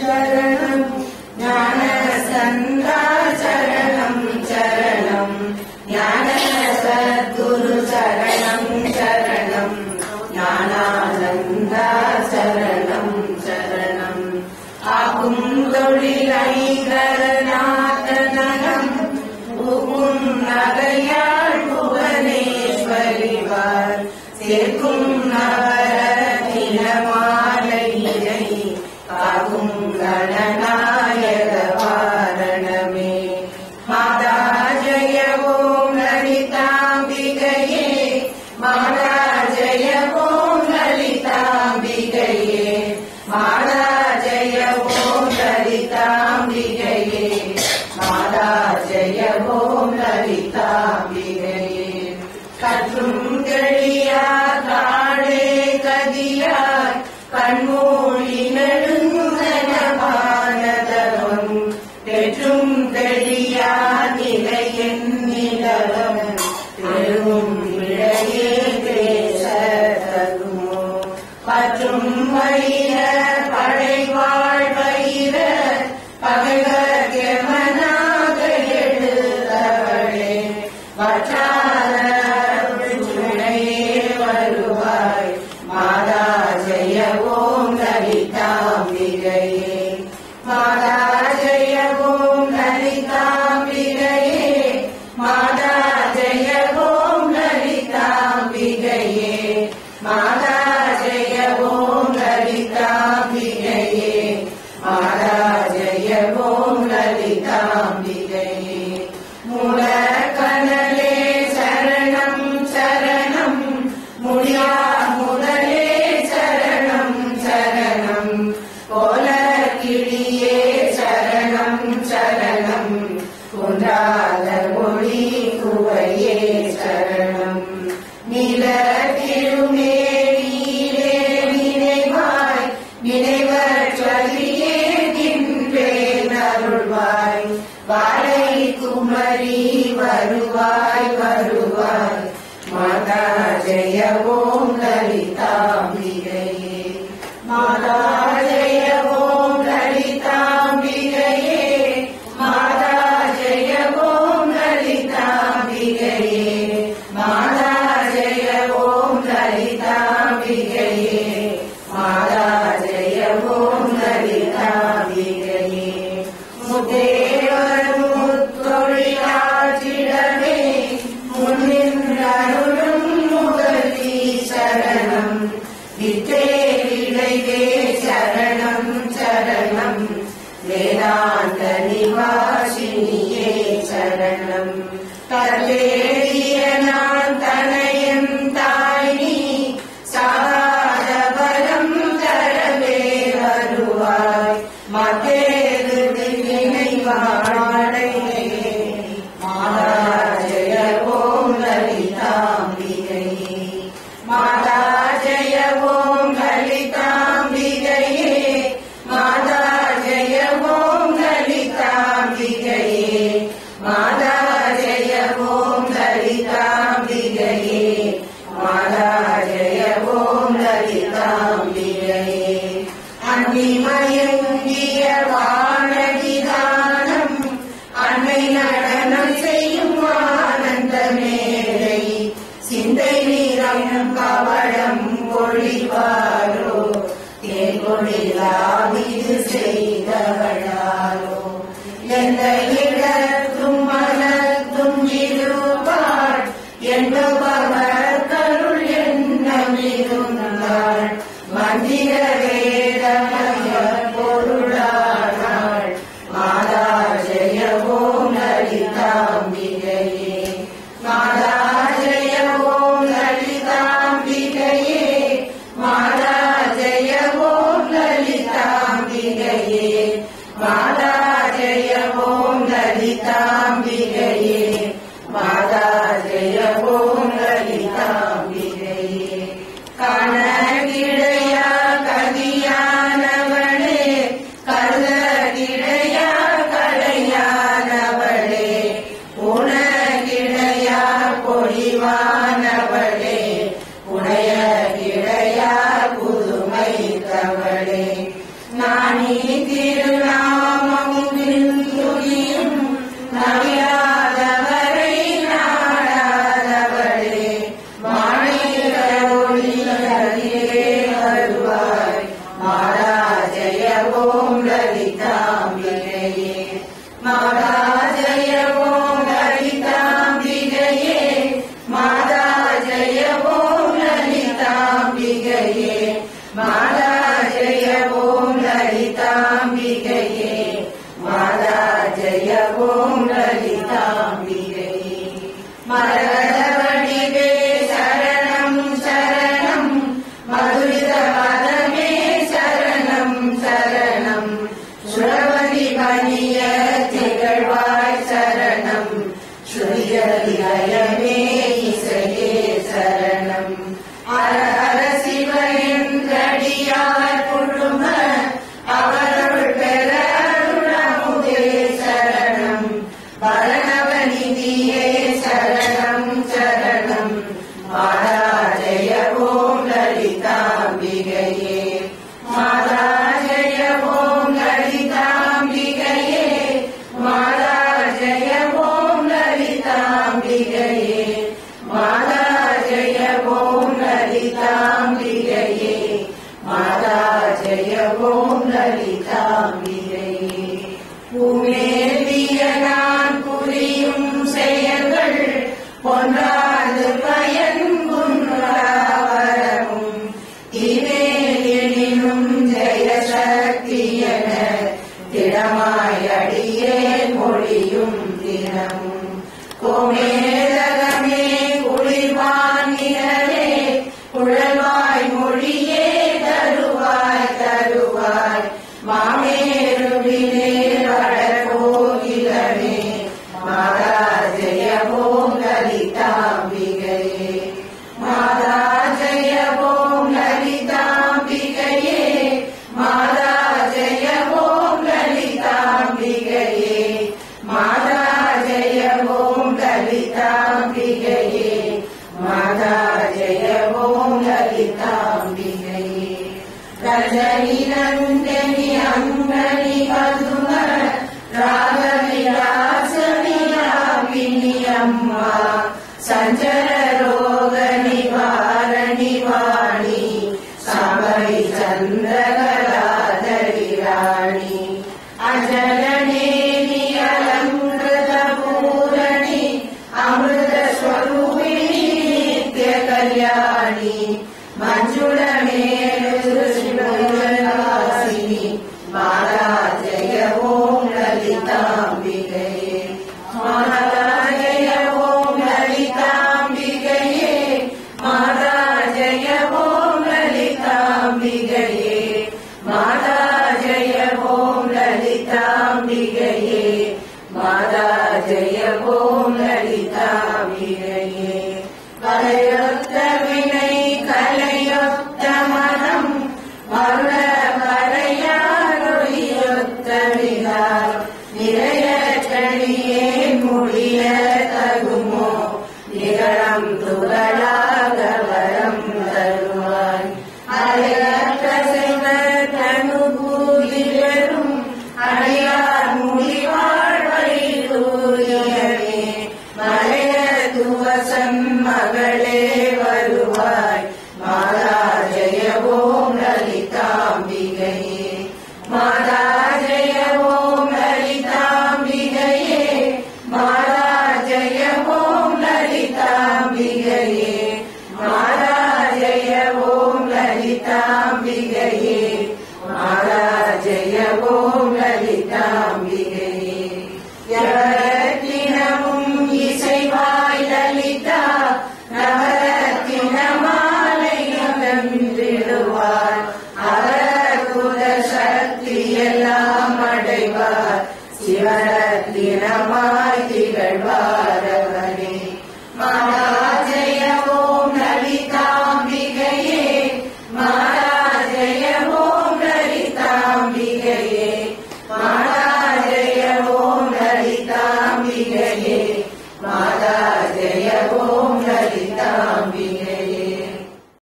சரணம் ஞான சந்தா சரணம் சரணம் ஞான சத்குரு சரணம் சரணம் ஞானானந்தா சரணம் சரணம் ஆகும் தொழிலைகரநாதனம் பூக்கும் நகையாள் புவனேஸ்வரிவார் சேர்க்கும் நவர நிலமாலையினை காக்கும் கணநாயக வாரணமே மாதா ஜய ஓம் லலிதாம்பிகையே மாதா ஜய ஓம் லலிதாம்பிகையே மாதா ஜய ஓம் லலிதாம்பிகையே மாதா ஜய ஓம் லலிதாம்பிகையே கற்றும் தெளியார் காடே கதியார் கண்மூழி நெடுங்கனபானதவம் பெற்றும் தெளியார் நிலையன் நிலவம் பெரும் இழையே பேச தருமோ பற்றும் வயிற படைவாழ் வயிற பகைவர் எமனாக எழுதவளே வற்றாத வருவாய் மாதா ஜய ஓம் லலிதாம்பிகையே மாதா ஜய ஓம் லலிதாம்பிகையே மாதா ஜய ஓம் லலிதாம்பிகையே மாதா ஜய ஓம் லலிதாம்பிகையே மாதா ஜய ஓம் லலிதாம்பிகையே மூலக்கனலே சரணம் சரணம் முடியா முதலே சரணம் சரணம் கோல கிளியே சரணம் சரணம் குன்றாத ஒளி குவையே சரணம் நில திருமேனியிலே நினைவாய் நினைவற்றலியே நின்றேன் அருள்வாய் வாழை குமரி வருவாய் வருவாய் மாதா ஜய ஓம் லலிதாம்பிகையே மாதா ஜய ஓம் லலிதாம்பிகையே மாதா ஜய ஓம் லலிதாம்பிகையே மாதா ஜய ஓம் லலிதாம்பிகையே மாதா ஜய ஓம் லலிதாம்பிகையே முதேவர் முத்தொழிலாற்றிடவே முன்னின்றருளும் முகதி சரணம் வித்தே விளைவே சரணம் சரணம் வேதாந்த நிவாசினியே சரணம் கல்லேறிய நான் தனையன் தாய்னி சாகாத வரம் தரவே வருவாய் மதேது நினைவாழை மாதா ஜய ஓம் லலிதாம்பிகையே மாதா ஜய ஓம் லலிதாம்பிகையே மாதா ஜய ஓம் லலிதாம்பிகையே மாதா ஜய ஓம் லலிதாம்பிகையே மாதா ஜய ஓம் லலிதாம்பிகையே அன்னிமயங்கிய திருநாமமும் துதியும் நவியாதவரை நாடாதவளே மாணிக்க ஒளியிலே வருவாய் மாதா ஜெய ஓம் லலிதாம்பிகையே மாதா ஜெய ஓம் லலிதாம்பிகையே மாதா ஜெய ஓம் லலிதாம்பிகையே மாதா ஜெய ஓம் லலிதாம்பிகையே மாதா ஜெய ஓம் லலிதாம்பிகையே மரகத வடிவே சரணம் சரணம் மதுரித பதமே சரணம் சரணம் சுரவதி மணிய திகழ்வாய் சரணம் ஸ்ருதியதிலயமே இசையே சரணம் அர அர சிவ என்றடியார் குழும அவருள் பெற அருளமுதே சரணம் பரணவநிதியே சரணம் சரணம் மாதா ஜெய ஓம் லலிதாம்பிகையே மாதா ஜெய ஓம் லலிதாம்பிகையே மாதா ஜெய ஓம் லலிதாம்பிகையே மாதா ஜெய ஓம் லலிதாம்பிகையே மாதா ஜெய ஓம் லலிதாம்பிகையே பூமேவிய நான் புரியும் செயல்கள் பொன்றாது பயன்புன்றாவரமும் இவேலினும் ஜெய சக்தியன திடமாய் அடியே மொழியும் தினமும் கோமேதகமே குளிர்வான் நிழலே குழல்வாய் மொழியே தருவாய் தருவாய் மாமேருவிலே வடகோகிலமே மாதா ஜெய ஓம் லலிதாம்பிகையே மாதா ஜெய ஓம் லலிதாம்பிகையே மாதா ஜெய ஓம் லலிதாம்பிகையே மாதா ஜெய ஓம் லலிதாம்பிகையே மாதா ஜெய ஓம் லலிதாம்பிகையே ரஜனி நந்தினி அங்கனி பதும ராகவிலாசனி ராகினி அம்மா சஞ்சர ரோக நிவாரணி வாணி சபரி சந்திரகலாதரி ராணி அஜலநேனி அலங்கிருத பூரணி அமிர்த ஸ்வரூபிணி நித்ய கல்யாணி மஞ்சுள மேலுசினி மாதா ஜெய ஓம் லலிதாம்பிகையே மாதா ஜெய ஓம் லலிதாம்பிகையே மாதா ஜெய ஓம் லலிதாம்பிகையே மாதா ஜெய ஓம் லலிதாம்பிகையே மாதா ஜெய ஓம்